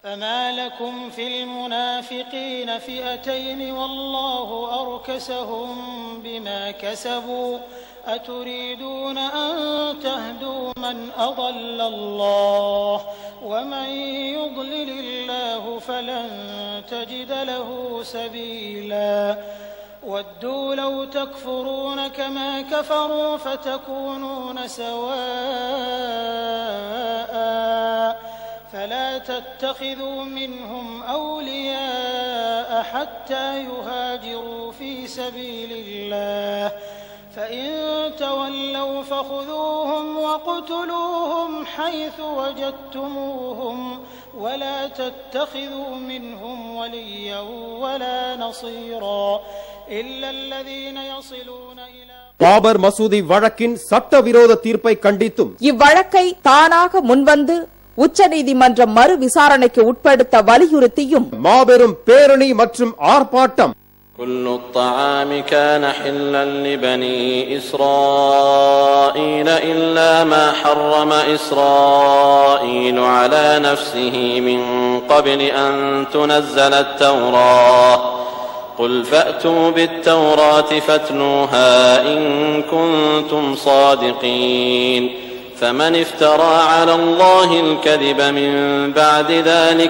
فما لكم في المنافقين فئتين والله أركسهم بما كسبوا أتريدون أن تهدوا من أضل الله ومن يضلل الله فلن تجد له سبيلا ودوا لو تكفرون كما كفروا فتكونون سواء فلا تتخذوا منهم أولياء حتى يهاجروا في سبيل الله فإن تولوا فخذوهم وَاقْتُلُوهُمْ حيث وجدتموهم ولا تتخذوا منهم وليا ولا نصيرا إلا الذين يصلون إلى பாபர் மசூதி வழக்கின் சட்டவிரோத தீர்ப்பை கண்டித்தும் இவ்வழக்கை தானாக முன்வந்து உச்சநீதிமன்ற மறு விசாரணைக்கு உட்படுத்த வலியுறுத்தியும் மாபெரும் பேரணி மற்றும் ஆர்ப்பாட்டம். كل الطعام كان حلا لبني إسرائيل إلا ما حرم إسرائيل على نفسه من قبل أن تنزل التوراة قل فأتوا بالتوراة فاتلوها إن كنتم صادقين فمن افترى على الله الكذب من بعد ذلك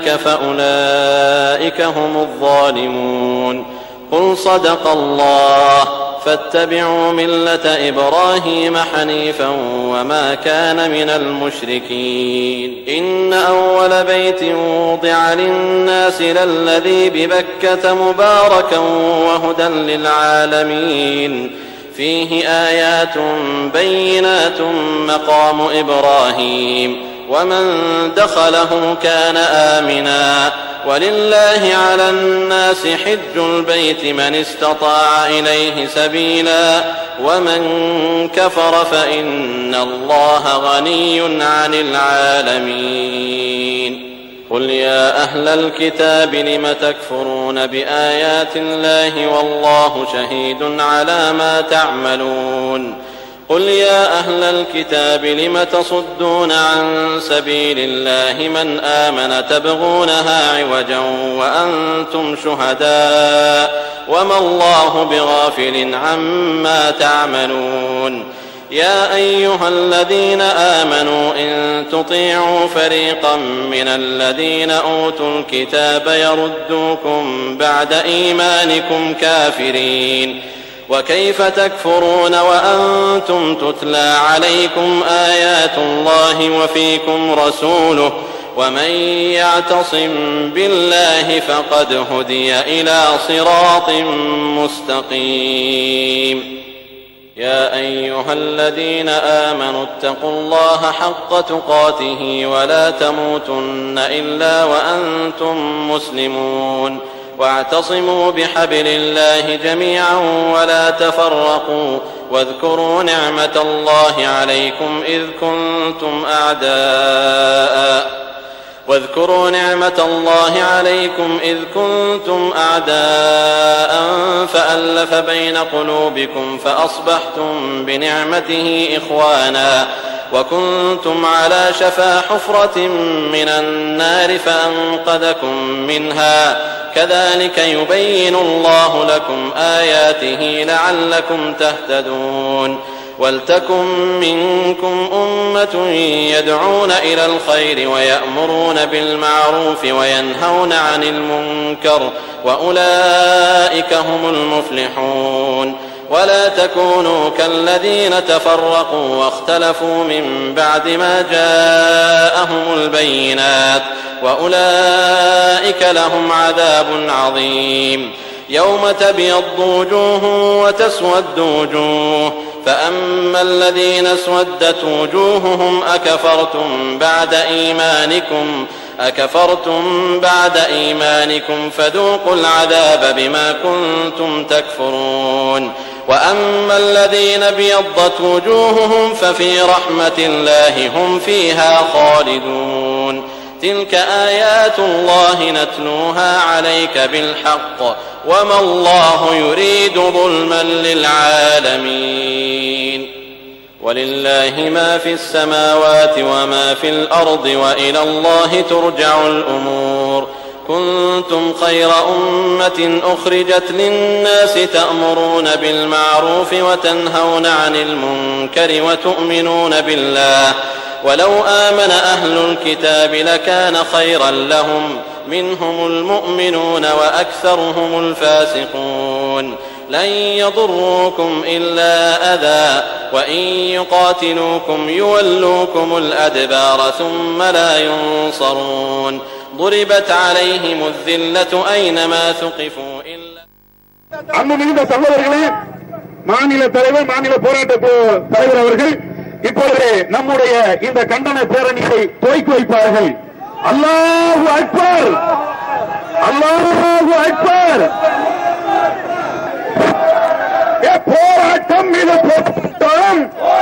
فأولئك هم الظالمون قل صدق الله فاتبعوا ملة إبراهيم حنيفا وما كان من المشركين إن أول بيت وضع للناس للذي ببكة مباركا وهدى للعالمين فيه آيات بينات مقام إبراهيم ومن دخله كان آمنا ولله على الناس حج البيت من استطاع إليه سبيلا ومن كفر فإن الله غني عن العالمين قل يا أهل الكتاب لم تكفرون بآيات الله والله شهيد على ما تعملون قل يا أهل الكتاب لم تصدون عن سبيل الله من آمن تبغونها عوجا وأنتم شهداء وما الله بغافل عما تعملون يا أيها الذين آمنوا إن تطيعوا فريقا من الذين أوتوا الكتاب يردوكم بعد إيمانكم كافرين وكيف تكفرون وأنتم تتلى عليكم آيات الله وفيكم رسوله ومن يعتصم بالله فقد هدي إلى صراط مستقيم يا أيها الذين آمنوا اتقوا الله حق تقاته ولا تموتن إلا وأنتم مسلمون واعتصموا بحبل الله جميعا ولا تفرقوا واذكروا نعمة الله عليكم إذ كنتم أعداء فألف بين قلوبكم فأصبحتم بنعمته إخوانا وكنتم على شفا حفرة من النار فأنقذكم منها كذلك يبين الله لكم آياته لعلكم تهتدون ولتكن منكم أمة يدعون إلى الخير ويأمرون بالمعروف وينهون عن المنكر وأولئك هم المفلحون ولا تكونوا كالذين تفرقوا واختلفوا من بعد ما جاءهم البينات وأولئك لهم عذاب عظيم يوم تبيض وجوه وتسود وجوه فأما الذين اسودت وجوههم أكفرتم بعد إيمانكم فذوقوا العذاب بما كنتم تكفرون وأما الذين ابيضت وجوههم ففي رحمة الله هم فيها خالدون تلك آيات الله نتلوها عليك بالحق وما الله يريد ظلما للعالمين ولله ما في السماوات وما في الأرض وإلى الله ترجع الأمور كنتم خير أمة أخرجت للناس تأمرون بالمعروف وتنهون عن المنكر وتؤمنون بالله ولو آمن أهل الكتاب لكان خيرا لهم منهم المؤمنون وأكثرهم الفاسقون لن يضروكم إلا أذى وإن يقاتلوكم يولوكم الأدبار ثم لا ينصرون ضربت عليهم الذلة أينما ثقفوا إلا அன்புமிகுந்த சகோதரர்களே, மாநில தலைவர் மாநில போராட்ட தலைவர் அவர்கள் இப்பொழுது நம்முடைய இந்த கண்டன பேரணியை துவக்கி வைப்பார்கள். அல்லாஹு அக்பர், அல்லாஹு அக்பர். போராட்டம் மீது போராட்டம்,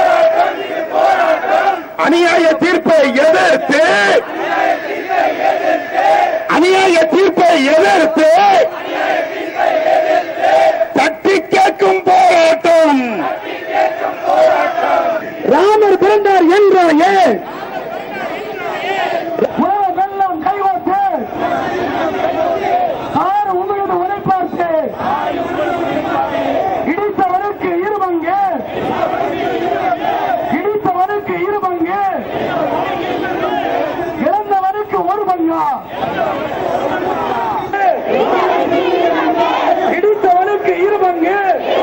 அநியாய தீர்ப்பை எதிர்த்து, அநியாய தீர்ப்பை எதிர்த்து தட்டி கேட்கும் போராட்டம். ராமர் பிறந்தார் என்றாயே வெள்ளம் கைவாட்டு ஆறு உங்களது உழைப்பார்த்து இடித்தவனுக்கு இருபங்கு, இடித்தவனுக்கு இருபங்கு, இழந்தவனுக்கு ஒரு பங்கா. இடித்தவனுக்கு இருபங்கு,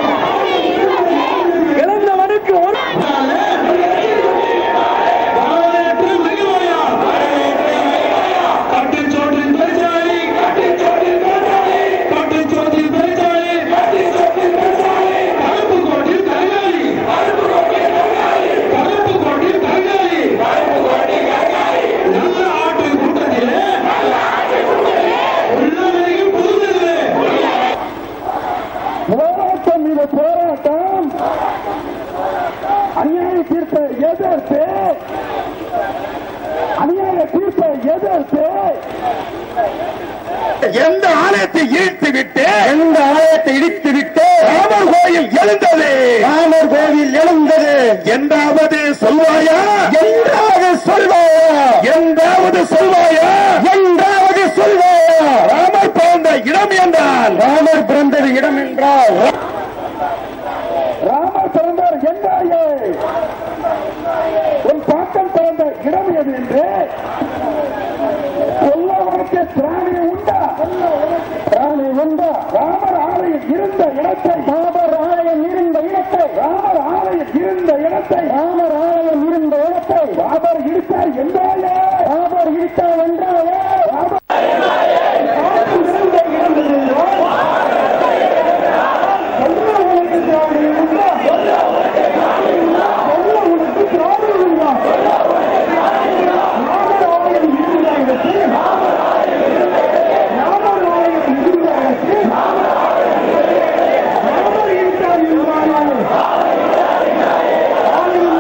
இழந்தவனுக்கு ஒரு போராட்டம் மீது போராட்டம், அநியாய தீர்ப்பை எதிர்த்து, அநியாய தீர்ப்பை எதிர்த்து எந்த ஆலயத்தை இடித்து விட்டு, எந்த ஆலயத்தை இடித்து விட்டு ராமர் கோயில் எழுந்தது, ராமர் கோயில் எழுந்தது என்றாவது சொல்வாயா, என்றாவது சொல்வாயா, என்றாவது சொல்வாயா, என்றாவது சொல்வாயா. ராமர் பிறந்த இடம் என்றால், ராமர் பிறந்தது இடம் என்றால், ராமர் பிறந்தார் என்றாயே உன் பாட்டம் பிறந்த இடம் எது என்று சொல்லவனுக்கு திராணி உண்டா, திராணி உண்டா? ராமர் ஆலயம் இருந்த இடத்தை, ராமர் ஆலயம் இருந்த இடத்தை, ராமர் ஆலயம் இருந்த இடத்தை, ராமர் ஆலயம் இருந்த இடத்தை ராமர் இடித்தார் என்றாயே, ராமர் இடித்தார் என்றாயே, ராமர் ராமர்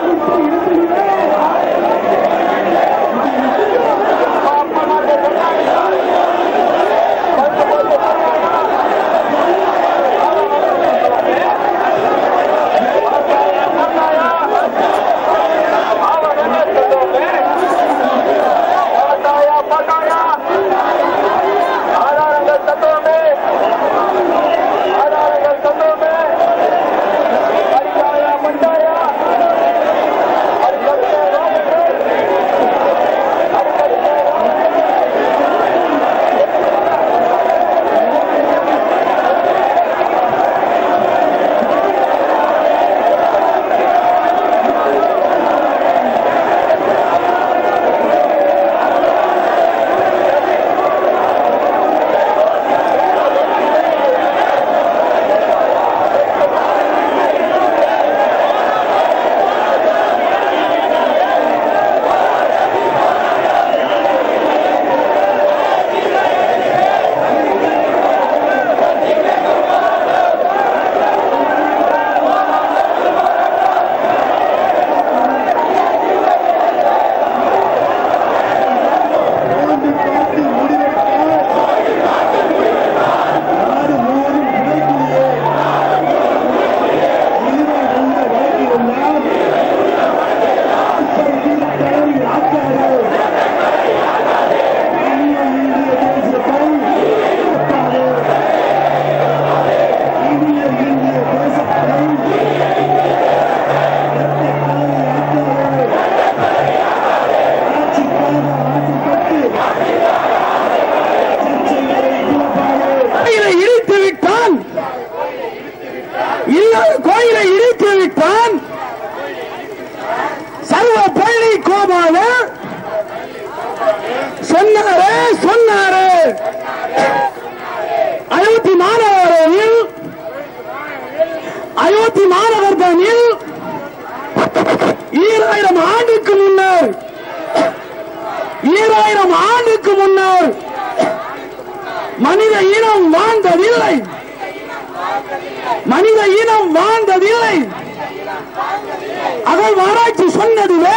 ஆண்டுக்கு முன்னர் மனித இனம் வாழ்ந்ததில்லை. மனித இனம் வாழ்ந்ததில்லை. அகழ்வாராய்ச்சி சொன்னதுவே,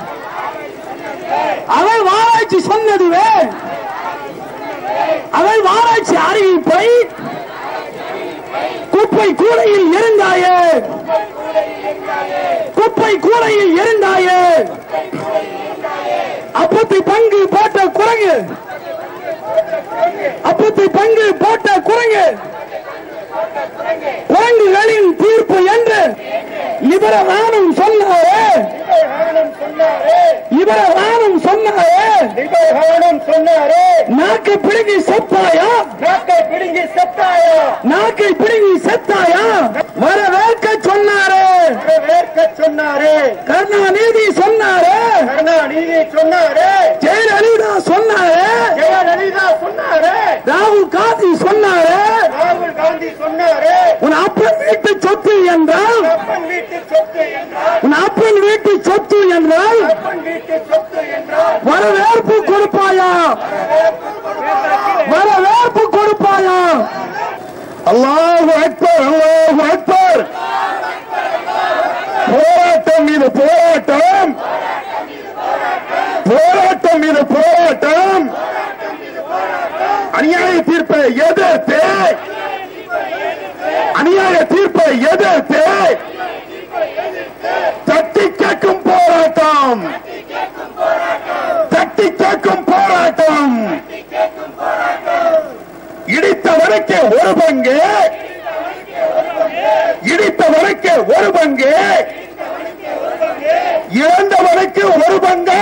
அகழ்வாராய்ச்சி சொன்னதுவே, அகழ்வாராய்ச்சி அறிவிப்பை குப்பை கூடையில் இருந்தாயே, குப்பை கூடையில் இருந்தாயே. அப்பத்தை பங்கு போட்ட குரங்கு, அப்பத்தை பங்கு போட்ட குரங்கு, குரங்குகளின் தீர்ப்பு என்று லிபரலானும் சொன்னாரே, லிபரலானும் சொன்னாரே, நாக்கை பிடுங்கி செத்தாயா, நாக்கை பிடுங்கி செத்தாயா, நாக்கை பிடுங்கி செத்தாயா. வரவேற்க சொன்னாரே, வரவேற்க சொன்னாரே. கருணாநிதி சொன்னாரே, கருணாநிதி சொன்னாரே. ஜெயலலிதா சொன்னாரே, ஜெயலலிதா சொன்னாரே. ராகுல் காந்தி சொன்னாரே, ராகுல் காந்தி சொன்னாரே. உன் அப்பன் வீட்டு சொத்து என்றால், அப்பன் வீட்டு சொத்து என்றால், உன் அப்பன் வீட்டு சொத்து என்றால், அப்பன் வீட்டு சொத்து என்றால் வரவேற்பு கொடுப்பாயா, வரவேற்பு கொடுப்பாயா. அல்லாஹு அக்பர், அல்லாஹு அக்பர். போராட்டம் மீது போராட்டம், போராட்டம் மீது போராட்டம். அநியாய தீர்ப்பை எதிர்த்து, அநியாய தீர்ப்பை எதிர்த்து தட்டி கேட்கும் போராட்டம், தட்டி கேட்கும் போராட்டம். இடித்தவனுக்கு ஒரு பங்கு, இடித்தவனுக்கு ஒரு பங்கு, இழந்தவனுக்கு ஒரு பங்கு,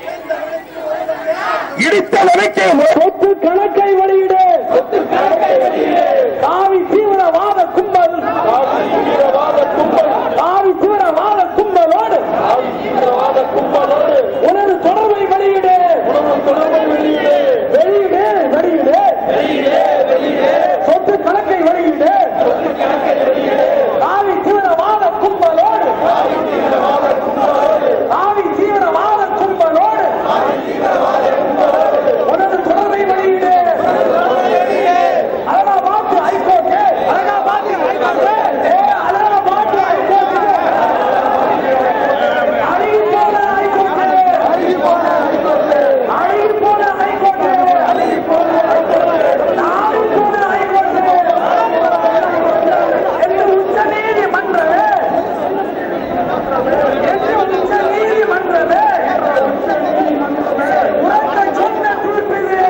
இடித்தவனுக்கு சொத்து கணக்கை வெளியிடு, சொத்து கணக்கை வெளியிடு. காவி தீவிரவாத கும்பல், காவி தீவிரவாத கும்பல், காவி தீவிரவாத கும்பலோடு, காவி தீவிரவாத கும்பலோடு உனது தொடர்பை வெளியிடு, உனது தொடர்பை வெளியிடு, வெளியிடு, வெளியிடு, வெளியிடு, வெளியிடு. சொத்து கணக்கை வெளியிடு, சொத்து கணக்கை வெளியிடு. காவி தீவிரவாத கும்பலோடு, காவி தீவிரவாத கும்பலோடு, காவி தீவிரவாத கும்பலோடு, காவி தீவிரவாத கும்பலோடு உனது தொடர்பை வெளியிடு. Allahabad high court, Allahabad high court, Allahabad high court, அழிப்போன ஹைகோர்ட், அழிப்போன ஹைகோர்ட், அழிப்போன ஹைகோர்ட், அழிப்போன ஹைகோர்ட், நாடுபோன ஹைகோர்ட் என்று உச்சநீதிமன்றமே, என்று உச்சநீதிமன்றமே உறக்க சொன்ன தீர்ப்பிலே,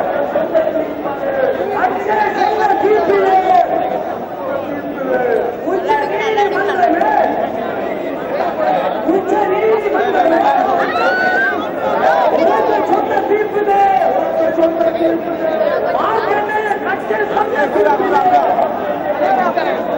அச்சே சொன்ன தீர்ப்பிலே, உச்சநீதிமன்றமே, உச்சநீதிமன்றமே உறக்க சொன்ன தீர்ப்பிலே, உறக்க சொன்ன தீர்ப்பிலே, மார்க்கமே கட்டை சொன்ன தீர்ப்பிலே